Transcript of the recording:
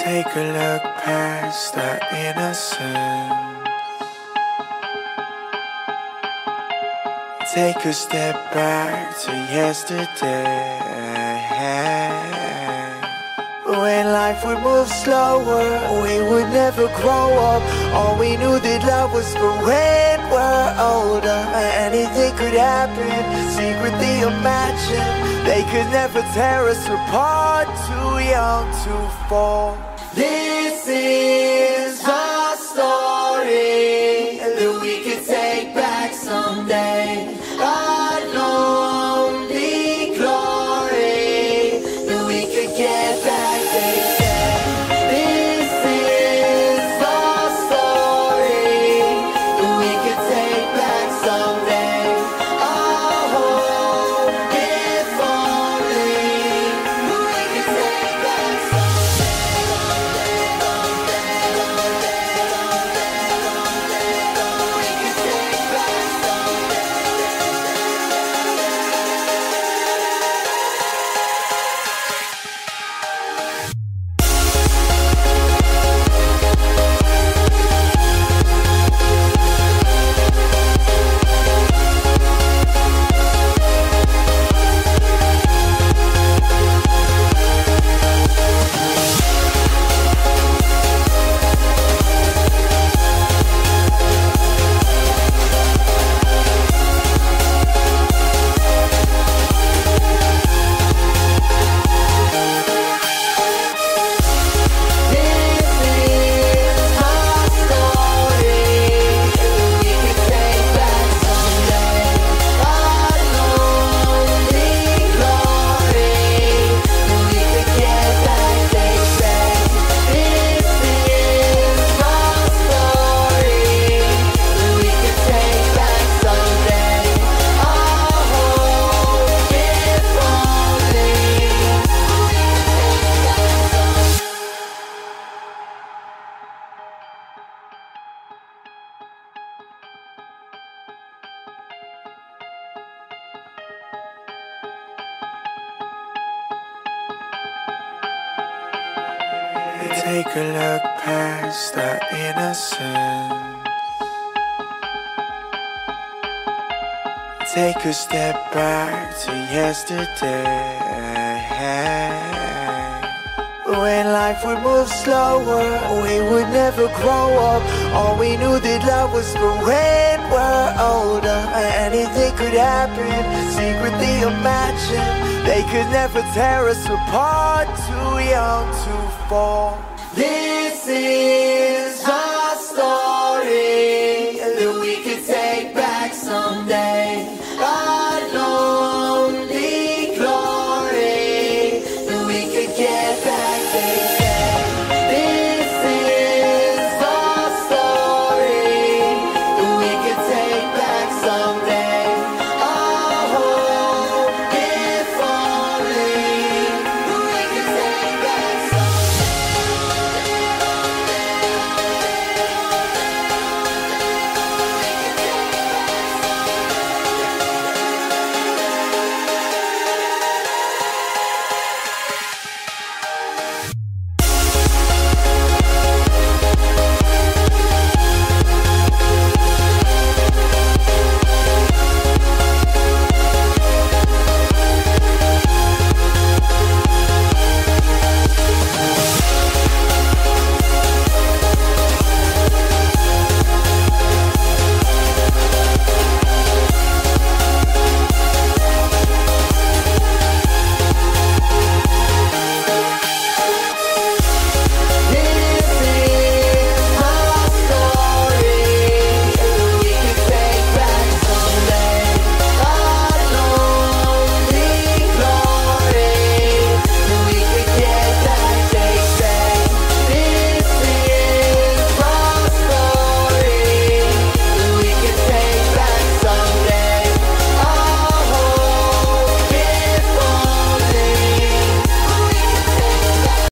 Take a look past our innocence. Take a step back to yesterday. When life would move slower, we would never grow up. All we knew that love was for when we're older. Anything could happen, secretly imagine. They could never tear us apart, too young to fall. This is our story that we could take back someday. God only glory that we could get back. This is our story that we could take back someday. Oh, if only we could take back Take a look past our innocence. Take a step back to yesterday. When life would move slower, we would never grow up. All we knew that love was for when we're older. Anything could happen, secretly imagine. They could never tear us apart, too young to fall. This is our story.